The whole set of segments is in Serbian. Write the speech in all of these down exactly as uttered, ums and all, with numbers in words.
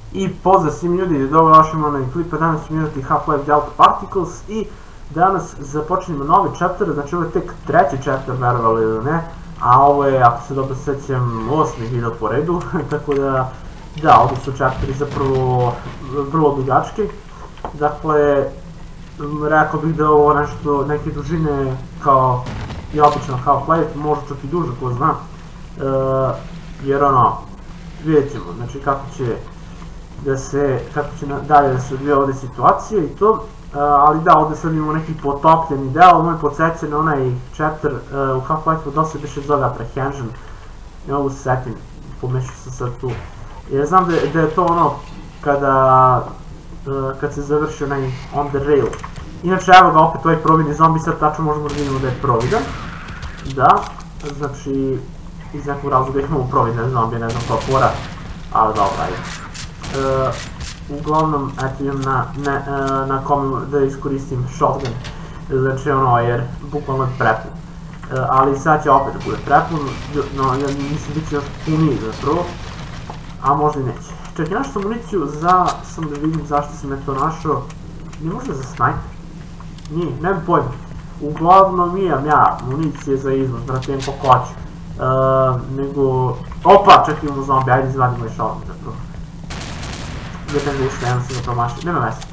I pozdrav svim ljudi, dobro došli na ovaj klip, danas ćemo imati Half-Life Delta Particles i danas započinjemo novi chapter, znači ovo je tek treći chapter, verovali ili ne, a ovo je, ako se dobro sećam, osmi video po redu, tako da, da, ovdje su chapteri zapravo vrlo dugački, dakle, rekao bih da je ovo nešto, neke dužine kao i obično Half-Life, možda čak i duže, ko zna, jer ono, vidjet ćemo, znači kako će da se, kako će dalje da se odvija ovdje situacije i to, ali da, ovdje sad imamo neki potopljeni deo, moj podsjeća na onaj chapter u Half-Life-u, dosta više zove Apprehension, ne mogu se setim, pomešao sam sad tu, jer znam da je to ono kada, kad se završi onaj on the rail. Inače, evo ga opet ovaj providni zombi, sad tačno možemo da vidimo da je providan, da, znači, iz nekog razloga imamo providne zombije, ne znam kao fora, ali dobro, ajde. Uglavnom, eto idem na kome da iskoristim shotgun, znači ono, jer bukvalno je prepun. Ali sad će opet da bude prepun, no, ja mislim bit će još puniji zapravo, a možda i neće. Čekaj, našao sam municiju za, sam da vidim zašto sam je to našao, nije možda za snajper? Nije, ne bi pojma. Uglavnom imam ja municije za izvoz, brate, imam koliko hoću. Nego, opa, čekaj imamo zombi, ajde izvadimo i shotgun zapravo. Jedan više, jedan sam ga promašio, nema mesta.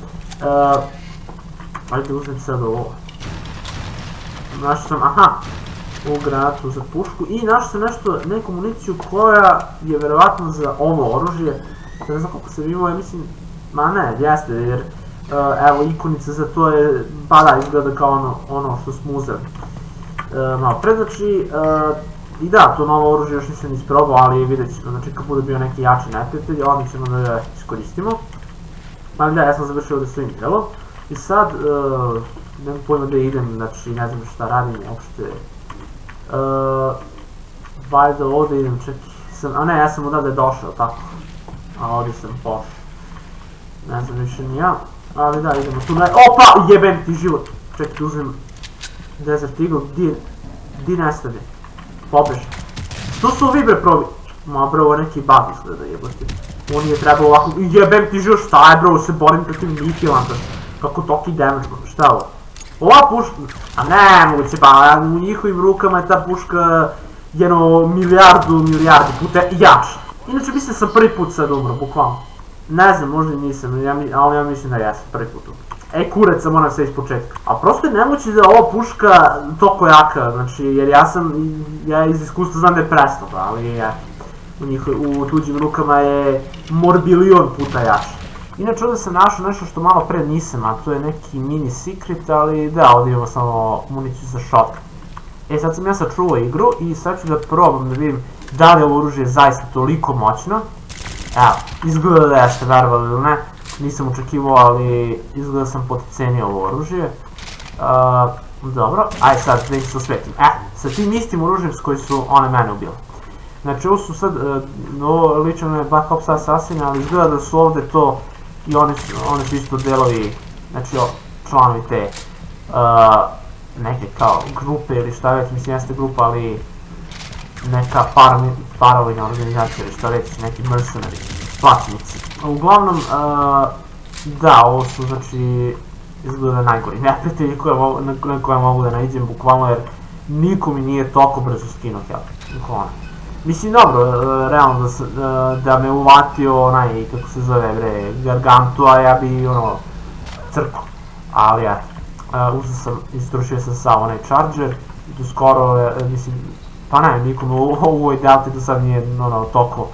Ajde uzmem sad ovo. Našao sam, aha, ovu granatu za pušku i našao sam nešto, neku municiju koja je verovatno za ovo oružje. Ne znam koliko sam imao, ja mislim, ma ne, jeste, jer evo ikonica za to je, pa da, izgleda kao ono što smo uzeli. Malo pre, znači, i da, to novo oružje još nisam isprobao, ali vidjet ćemo, znači kad bude bio neki jači neprijatelj, onda ćemo da ga iskoristimo. Ali da, ja sam završio ovdje svojim delom. I sad, nemam pojma da idem, znači ne znam šta radim uopšte. Valjda ovdje idem, čekaj, a ne, ja sam odavde došao, tako. A ovdje sam pošao. Ne znam više ni ja, ali da, idemo tu, opa, jebem ti život. Čekaj, uzmem Desert Eagle, di nestane? Pobež. Što su ovi bre probi? Ma bro, ovo neki bug izgleda jebote. On je trebao ovako, jebem ti život, šta je bro, se borim protiv Nikilanda. Kako toki damage, šta je ovo? Ova puška, a ne moguće, pa u njihovim rukama je ta puška jedno milijardu, milijardi puta jača. Inače mislim da sam prvi put sad umro, bukvalno. Ne znam, možda i nisam, ali ja mislim da jesam prvi put umro. Ej, kurac, sam moram sve iz početka. A prosto je nemoći da ova puška toliko jaka, znači, jer ja sam, ja iz iskustva znam da je presnova, ali u tuđim rukama je morbilion puta jače. Inače, ovdje sam našao nešto što malo pre nisam, a to je neki mini secret, ali da, ovdje imamo samo municiju za shotgun. E, sad sam ja sačuvao igru i sad ću da probam da vidim da li ovo oružje zaista toliko moćno. Evo, izgleda da jeste, verovali ili ne. Nisam očekivao, ali izgleda sam potcenio ovo oružje. Dobro, aj sad da ih se osvetim. E, sa tim istim oružjem s koji su one mene ubile. Znači ovo su sad, ovo lično je Black Ops Assassin, ali izgleda da su ovdje to i oni su isto delovi, znači članovi te neke kao grupe ili šta već, mislim jeste grupa, ali neka paravojna organizacija ili šta već, neki mercenari, platnici. Uglavnom, da, ovo su, znači, izgleda najgori neprijatelji na koje mogu da naiđem, bukvalno, jer niko mi nije toliko brzo skinuo health, bukvalno. Mislim, dobro, realno da me uvatio onaj, kako se zove, bre, Gargantua, ja bi, ono, crko. Ali, eto, uzeo sam, istrošio sam sam onaj charger, i tu skoro, mislim, pa ne, nikom u ovoj delti do sad nije, ono, toliko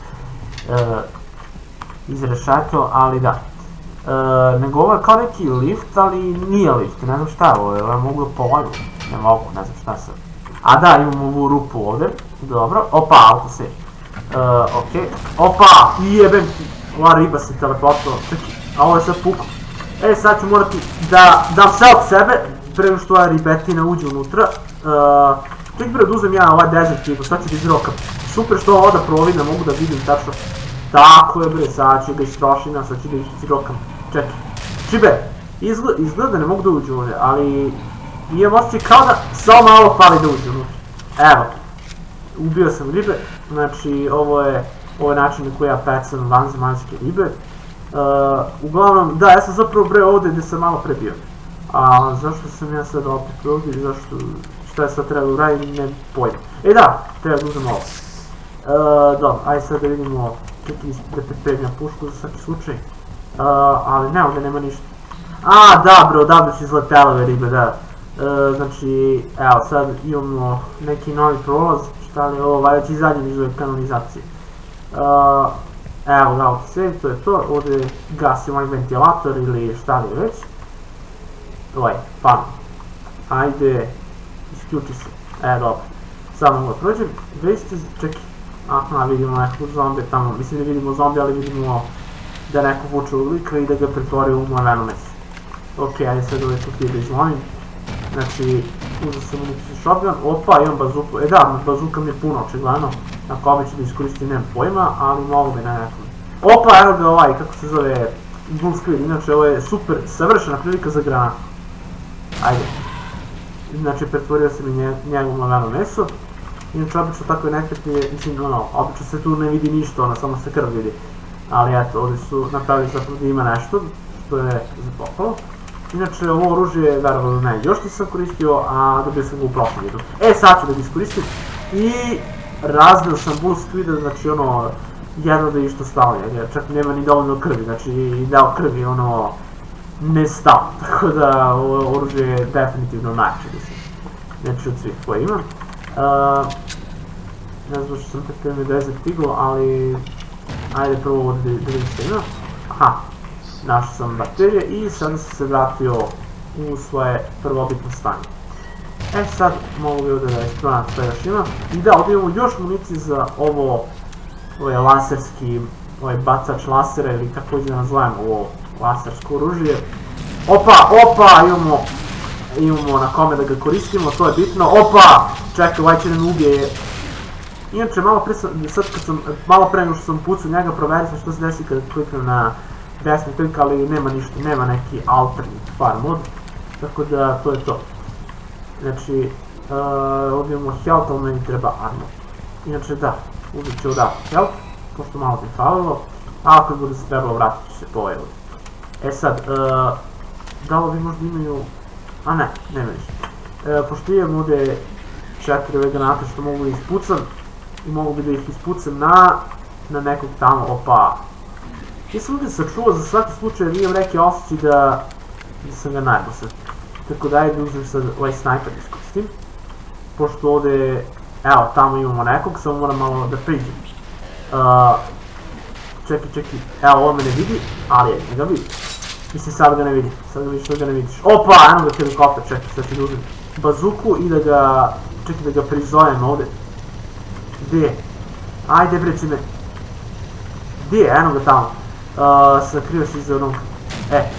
izrešeto, ali da. Nego ovo je kao neki lift, ali nije lift, ne znam šta je ovo, ja mogu da povoju, ne mogu, ne znam šta sam. A da, imam ovu rupu ovdje, dobro, opa, autosave, okej, opa, jebem ti, ova riba se teleportala, čekaj, a ovo je sad puklo. E, sad ću morati da dam sve od sebe, prema što ova ribetina uđe unutra. Čekaj bre, da uzem ja ovaj Desert Eagle, sad ću da izrokam. Super što ova voda providna, mogu da vidim tačno. Tako je bre, sad ću ga istrošina, sad ću da izrokam. Čekaj, čiber, izgleda da ne mogu da uđu ovdje, ali imam osjećaj kao da samo malo fali da uđe unutra. Evo, ubio sam ribe, znači ovo je način na koji ja pecam vanzemaljske ribe. Uglavnom, da, ja sam zapravo bre ovdje gdje sam malo pre bio. A zašto sam ja sad opet ovdje i zašto, šta je sad trebalo uraditi, ne pojma. E da, treba da uzem ovo. Dobro, ajde sad da vidimo, čekaj da pripremljam pušku za svaki slučaj. Ali ne, ovdje nema ništa. A, da bro, odavde su izletele ove ribe, da. Znači, evo sad imamo neki novi prolaz, šta li je ovo, valjda će izađem iz ove kanalizacije. Evo, da, sve, to je to, ovdje gasim ovaj ventilator ili šta li je već. Ovaj, pan. Ajde, isključi se. E, dobro. Samo ovo prođem, gdje ste, čekaj. Aha, vidimo nekog zombija tamo, mislim da vidimo zombija, ali vidimo da neko vuče u lika i da ga pretvori u mlaveno meso. Ok, ajde sad ove papire da izlomim. Znači, uzeo sam uniciju shotgun, opa, imam bazuku, e da, bazuka mi je puno očigledno, na kome ću da iskoristim, nemam pojma, ali mogu bi na nekom. Opa, evo ga ovaj, kako se zove, blue screen, inače ovo je super, savršena prilika za granatu. Ajde. Znači, pretvorio sam i njegovo mlaveno meso. Inače, obično tako je nekakve, mislim, ono, obično se tu ne vidi ništa, ono, samo se krv vidi. Ali eto, ovdje su napravili zapravo da ima nešto, što je za pohvalu. Inače, ovo oružje je verovalo ne, još nisam koristio, a dobio sam ga u prošlom vidu. E, sad ću da ga iskoristim. I razbio sam bull squida, znači ono, jedno da je išto stalo, jer čak nema ni dovoljno krvi, znači i deo krvi, ono, ne stao. Tako da, ovo oružje je definitivno najče, mislim. Znači, od svih koje imam. Ne znam što sam pripremio desert eagle, ali ajde prvo ovo da vidim što ima. Aha, našao sam baterije i sada sam se vratio u svoje prvobitno stanje. E sad mogu bi ovdje da eksploram što još ima. I da, ovdje imamo još municije za ovo, ovaj laserski, ovaj bacač lasera ili kako da nazovemo ovo lasersko oružje. Opa, opa, imamo, imamo na kome da ga koristimo, to je bitno. Opa, čekaj, ovaj će da me ubije. Inače, malo pre sam, sad kad sam, malo pre nego što sam pucao njega, proverio sam što se desi kada kliknem na desni klik, ali nema ništa, nema neki alternate far mod, tako da to je to. Znači, ovdje imamo health, ali meni treba armor. Inače, da, uzet ću da health, pošto malo mi falilo, a ako bude se trebalo, vratit ću se po ovaj ovdje. E sad, da li ovi možda imaju, a ne, nema ništa. Pošto imam ovdje četiri ove granate što mogu da ispucam, i mogu bi da ih ispucam na, na nekog tamo, opa. Ja sam ovdje sačuvao za svaki slučaj jer imam neki osjećaj da, da sam ga najbolj sad. Tako da ajde uzem sad ovaj snajper iskoristim. Pošto ovdje, evo tamo imamo nekog, samo moram malo da priđem. Uh, čekaj, čekaj, evo ovo me ne vidi, ali je, ne ga vidi. Mislim sad ga ne vidi, sad ga vidiš što ga ne vidiš. Opa, eno ga helikopter, čekaj, sad ću da uzem bazuku i da ga, čekaj da ga prizovem ovdje. Gdje je? Ajde bre si me. Gdje je? Eno ga tamo. Sakrio se iza onog. E.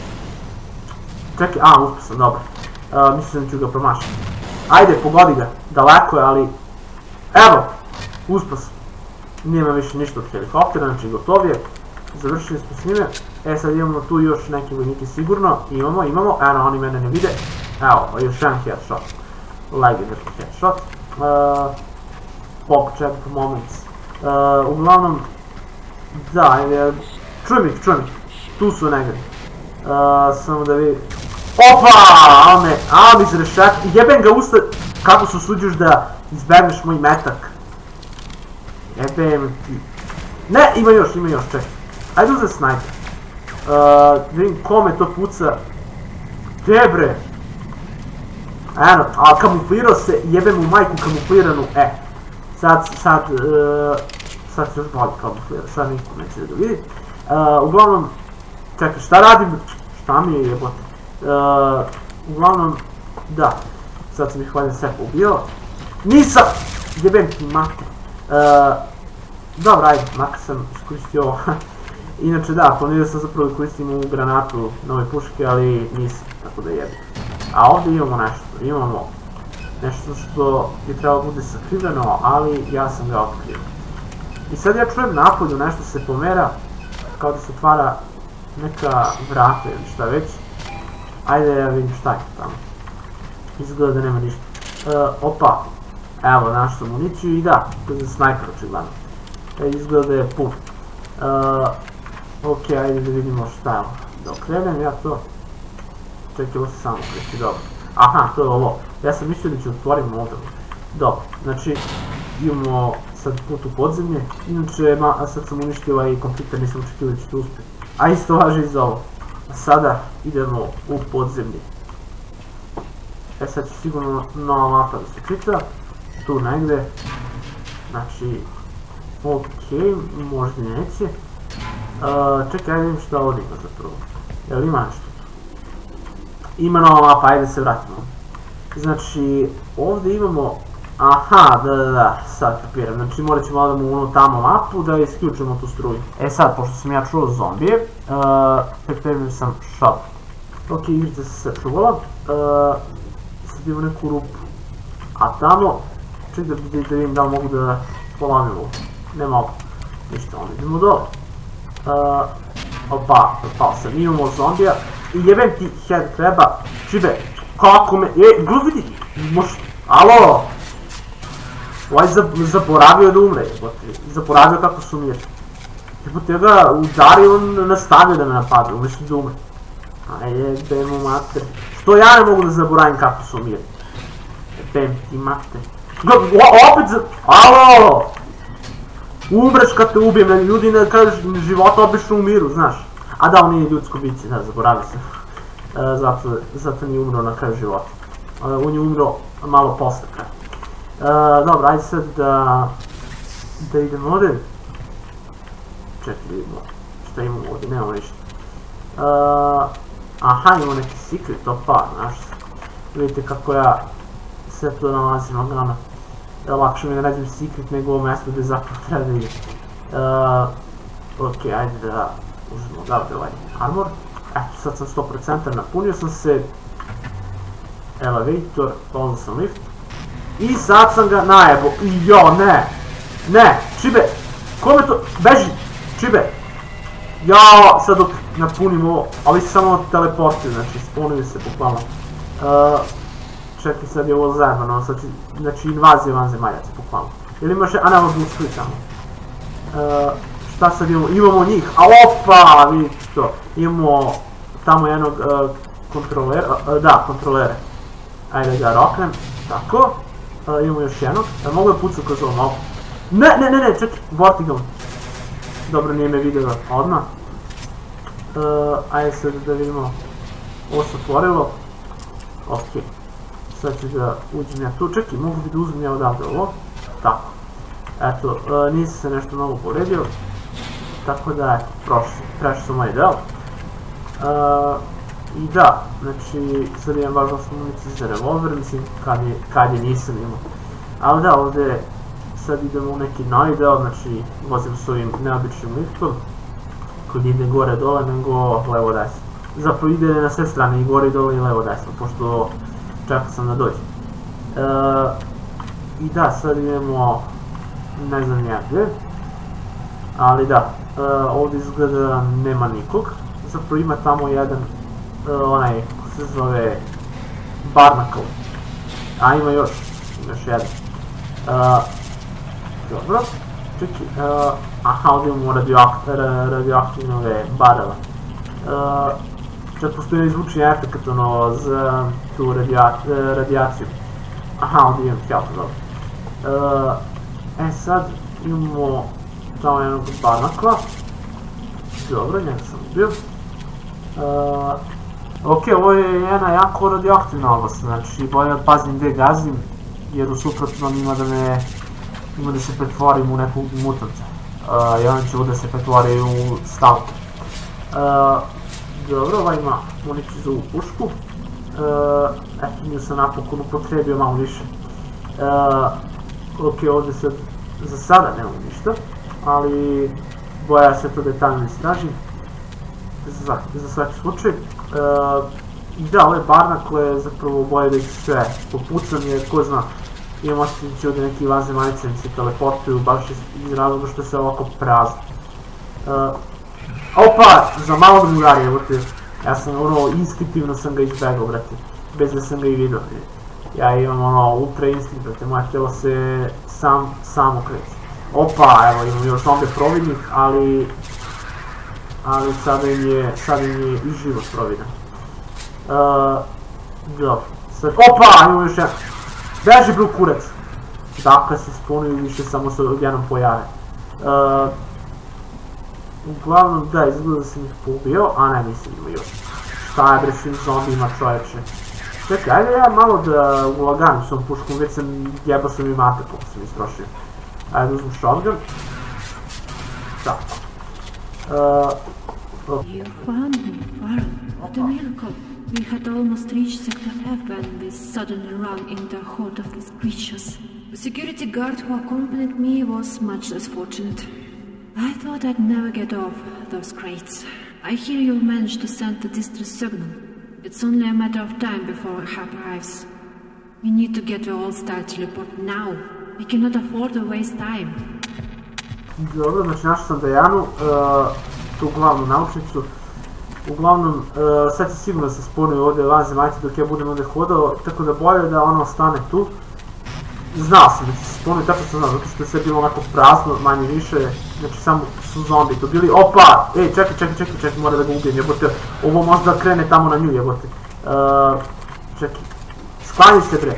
Čekaj, a uspio sam, dobro. Mislim da ću ga promašiti. Ajde, pogodi ga. Daleko je, ali... Evo! Uspio sam. Nijema više ništa od helikoptera, znači gotov je. Završili smo s njime. E sad imamo tu još neke vojnike sigurno. Imamo, imamo. Eno, oni mene ne vide. Evo, još jedan headshot. Legendary headshot. Pop check for moments. Uglavnom, da, čujem ih, čujem ih. Tu su negdje. Samo da vidim. Opa! A me, a mi zrešak. Jebem ga usta. Kako se usuđuješ da izbegneš moj metak? Jebem ti. Ne, ima još, ima još, čekaj. Ajde uzem snajper. Da vidim kome to puca. Gdje bre? Eno, a kamuflirao se, jebem u majku kamufliranu, e. Sad, sad, sad se još bolje kamuflira, sad niko neće da ga vidi. Uglavnom, čekaj, šta radim? Šta mi je jebote? Uglavnom, da, sad sam ih valjda sve ubio. Nisam! Jebem ti mater. Dobro, ajde, makar sam iskoristio ovo. Inače da, planirao sam zapravo da koristim ovu granatu na ove puške, ali nisam, tako da jebim. A ovdje imamo nešto, imamo nešto što je trebalo bude sakriveno, ali ja sam ga otkrio. I sad ja čujem napolju, nešto se pomera, kao da se otvara neka vrata ili šta već. Ajde ja vidim šta je tamo. Izgleda da nema ništa. Opa, evo našao sam municiju i da, to je za snajper očigledno. Izgleda da je pun. Ok, ajde da vidimo šta je ovo. Dok krenem ja to... Čekaj, ovo se samo kreći, dobro. Aha, to je ovo. Ja sam mislio da ću otvorim ovdje. Dobro, znači imamo sad put u podzemlje. Inače, sad sam uništio ovaj kompjuter, nisam očekivao da ću to uspjeti. A isto važi i za ovo. A sada idemo u podzemlje. E sad će sigurno nova mapa da se čita. Tu negde. Znači... Ok, možda neće. Čekaj, ajde vidim šta ovdje ima zapravo. Jel ima nešto? Ima nova mapa, ajde se vratimo. Znači, ovdje imamo... Aha, da, da, da, sad kapiram. Znači, morat ćemo odemo u ono tamo mapu da isključimo tu struju. E sad, pošto sam ja čuo zombije, pripremio sam shop. Ok, igrica se sačuvala. Sad imamo neku rupu. A tamo, ček da vidim da li mogu da polamim ovo. Ne mogu. Ništa, onda idemo dole. Opa, pao sam, imamo zombija. I jebem ti head craba. Čibe, kako me... E, gledaj vidi! Možeš... Alo! Ovaj zaboravio da umre, jebote. Zaboravio kako su umire. Jebote, ja ga udario, on nastavio da me napada, umjesto da umre. A jebem u mater. Što ja ne mogu da zaboravim kako su umire? Jebem ti mater. Opet za... Alo! Umreš kad te ubijem, ljudi na kraju života obično umiru, znaš. A da, on nije ljudsko biće, da, zaboravio sam. Zato nije umro na kraju života. On je umro malo posle kraja. Dobro, ajde sad da... Da idemo ovdje. Čekaj, vidimo šta imamo ovdje, nemamo ništa. Aha, imamo neki secret, opa, znaš. Vidite kako ja sve to nalazim ogromno. Lakše mi ne nađem secret nego ovo mjesto gdje zapravo treba da idem. Ok, ajde da uzmemo odavde ovaj armor. Eto, sad sam sto posto napunio sam se. Elevator, pozvao sam lift. I sad sam ga najebo. Jo, ne! Ne! Čibe! Kome to? Beži! Čibe! Jao, sad dok napunim ovo. Ali samo teleportuju, znači spunuju se bukvalno. Čekaj, sad je ovo zajebano, znači invazija vanzemaljaca, bukvalno. Ili imaš, a nema boostuj tamo. Šta sad imamo? Imamo njih, a opa, vidite to. Imamo tamo jednog kontrolera, da, kontrolere. Ajde ga roknem, tako. Imamo još jednog, mogu je pucati kroz ovo malo. Ne, ne, ne, ne, čekaj, vertical. Dobro, nije me vidio odmah. Ajde sad da vidimo, ovo se otvorilo. Ok. Sad ću da uđem ja tu, čekaj, mogu bi da uzmem ja odavde ovo. Tako. Eto, nisam se nešto mnogo povredio. Tako da, eto, prešao sam ovaj deo. I da, znači, sad imam baš dosta municije za revolver, mislim, kad je nisam imao. Ali da, ovdje sad idemo u neki novi deo, znači, vozim s ovim neobičnim liftom, koji ide gore dole, nego levo desno. Zapravo ide na sve strane, i gore i dole i levo desno, pošto čekao sam da dođe. I da, sad idemo, ne znam ja gdje, ali da, ovdje izgleda nema nikog, zapravo ima tamo jedan, onaj, ko se zove, Barnacle, a ima još, ima još jedan. Dobro, čekaj, aha, ovdje imamo radioaktivne ove barele. Čak postoji izvučni efekt ono za tu radijaciju. Aha, ovdje imam skeleton, dobro. E sad imamo tamo jednog barnakla. Dobro, njega sam ubio. Ok, ovo je jedna jako radioaktivna oblast, znači bolje da pazim gdje gazim, jer u suprotnom ima da me, ima da se pretvorim u nekog mutanta. I onda ću da se pretvori u stalker. Dobro, ovaj ima municiju za ovu pušku. Eto, nju sam napokon upotrebio malo više. Ok, ovdje sad za sada nemam ništa, ali boja se to detaljno istražim. Za svaki slučaj. I da, ove barnakle zapravo boje da ih sve popucam, jer ko zna, imam osjećaj ovdje neki vanzemaljice mi se teleportuju, baš iz razloga što se ovako prazno. Opa, za malo drugari, evo te, ja sam ono, instinktivno sam ga izbegao, brate, bez da sam ga i vidio. Ja imam ono, ultra instinkt, brate, moje telo se sam, samo kreće. Opa, evo imam još ovdje providnik, ali... ali sada im je, sada im je i život providen. Dobro, sad, opa, imamo još jedan, beži bro kurac. Dakle se spunuju i više samo se odjednom pojave. Uglavnom, da, izgleda da sam ih pobio, a ne, nisam imao još. Šta je bre svim zombijima, čovječe? Čekaj, ajde ja malo da ulaganim s ovom puškom, već sam jebao sam i mate, koliko sam istrošio. Ajde uzmem shotgun. Tako. You found me, Varl. What a miracle. We had almost reached Sector F when we suddenly ran into a horde of these creatures. The security guard who accompanied me was much less fortunate. I thought I'd never get off those crates. I hear you managed to send the distress signal. It's only a matter of time before help arrives. We need to get the all-star teleport now. We cannot afford to waste time. Dobro, znači našao sam Dejanu, tu glavnu naučnicu. Uglavnom, sad će sigurno se spunuju ovdje vanzemaljci dok ja budem ovdje hodao, tako da bolje da ona ostane tu. Znao sam da će se spunuju, tako sam znao, zato što je sve bilo onako prazno, manje više, znači samo su zombi tu bili. Opa! Ej, čekaj, čekaj, čekaj, čekaj, mora da ga ubijem, jebote, ovo možda krene tamo na nju, jebote. Čekaj, sklanji se bre.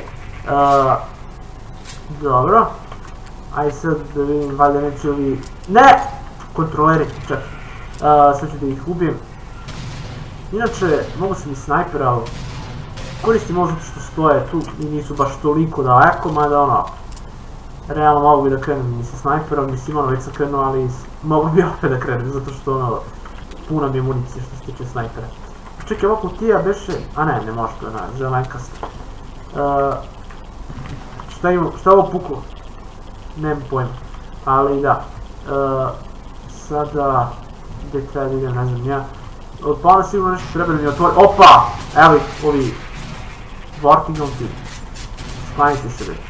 Dobro. Ajde sad da vidim, valjda neće ovi... Ne! Kontroleri, čekaj. Sad ću da ih ubijem. Inače, mogu sam i snajpera, ali koristim ovo zato što stoje tu i nisu baš toliko daleko, mada ono, realno mogu bi da krenem i sa snajperom, mislim ono već sam krenuo, ali mogu bi opet da krenem, zato što ono, puna mi je municije što se tiče snajpera. Čekaj, ovo kutija beše, a ne, ne može to, ne, zelenkasta. Šta imamo, šta je ovo puklo? Nemam pojma, ali da. Sada, gdje treba da idem, ne znam ja. Pa onda sigurno nešto treba da mi otvori. Opa! Evo ih, ovi Vortigom ti. Sklanite se već.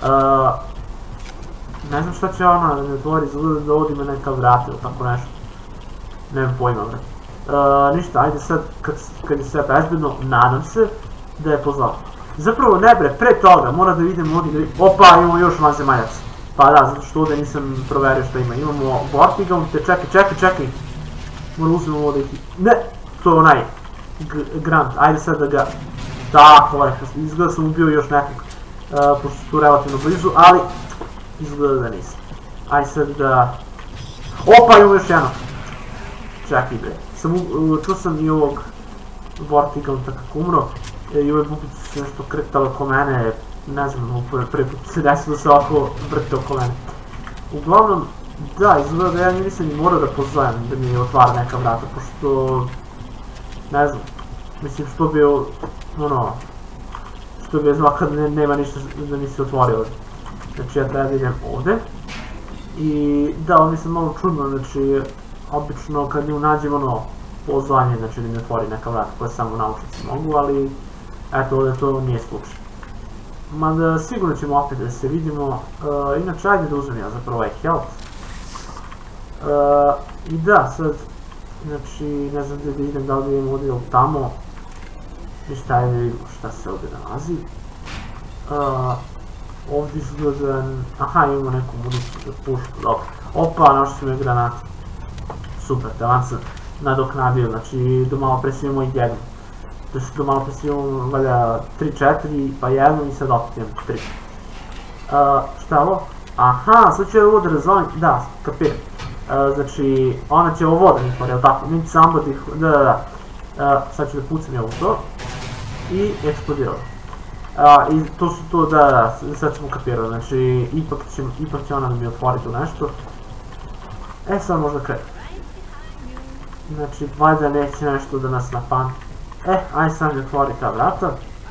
Ne znam šta će ona da mi otvori, izgleda da ovdje ima neka vrata ili tako nešto. Nemam pojma, bre. Ništa, ajde sad, kad je sve bezbedno, nadam se da je pozvao. Zapravo ne bre, pre toga mora da vidim ovdje da vidim. Opa, imamo još vanzemaljac. Pa da, zato što ovdje nisam proverio šta ima. Imamo Vortigom te, čekaj, čekaj, čekaj. Moram uzmemo ovo da ih... Ne! To je onaj... Grant, ajde sad da ga... Tako, izgleda sam ubio još nekog. Pošto su tu relativno blizu, ali... Izgleda da nisam. Ajde sad da... Opa, imamo još jedno! Čekaj bre. Čuo sam i ovog... Vortigom tako umro. I ove bubice su nešto kretale oko mene. Ne znam, prvi put se desilo da se ovako vrte oko mene. Uglavnom... Da, izgleda da ja nisam ni morao da pozovem da mi otvara neka vrata, pošto... Ne znam, mislim što bi ono... Što bi je znao kad nema ništa da mi se otvori ovdje. Znači ja treba da idem ovdje. I da, ovdje sam malo čudno, znači... Obično kad ne nađem ono... Pozvanje, znači da mi otvori neka vrata koja samo naučnici mogu, ali... Eto, ovdje to nije slučaj. Mada sigurno ćemo opet da se vidimo. Inače, ajde da uzmem ja zapravo ovaj health. I da, sad, znači, ne znam gdje da idem, da li idem ovdje ili tamo. Ništa, ajde da vidimo šta se ovdje nalazi. Ovdje izgleda, aha, imamo neku municiju za pušku, dobro. Opa, našli smo je granat. Super, taman sam nadoknadio, znači, do malo pre si imamo i jednu. To što do malo pre si imamo, valjda, tri četiri, pa jednu i sad opet imamo tri. Šta je ovo? Aha, sad ću je ovo da razvojem, da, kapiram. Znači, ona će ovo da mi hvori, jel tako? Need somebody, da, da, da. Sad ću da pucam je ovo to. I eksplodirao. I to su to, da, da, sad ćemo kapirati, znači, ipak će ona da mi otvori tu nešto. E, sad možda krenu. Znači, valjda neće nešto da nas napadne. E, aj sam mi otvori ta vrata.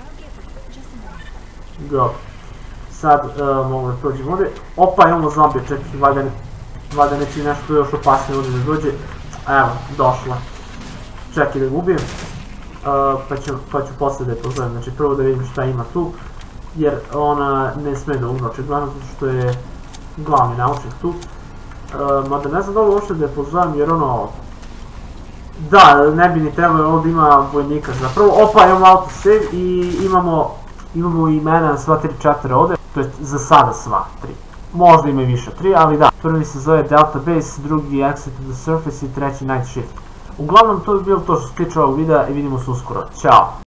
Dobro. Sad mogu da prođem ovdje. Opa, imamo zombije, čekaj, valjda neće nešto još opasnije ovdje da dođe. Evo, došla. Čekaj da ga ubijem. Pa ću posle da je pozovem, znači prvo da vidim šta ima tu. Jer ona ne sme da umre, očigledno zato što je glavni naučnik tu. Mada ne znam da li uopšte da je pozovem jer ono... Da, ne bi ni trebalo ovdje ima vojnika zapravo. Opa, imamo autosave i imamo... Imamo imena na sva tri čatora ovdje, to je za sada sva tri. Možda ima i više tri, ali da. Prvi se zove Delta Base, drugi Exit to the Surface i treći Night Shift. Uglavnom to bi bilo to što se tiče ovog videa i vidimo se uskoro. Ćao!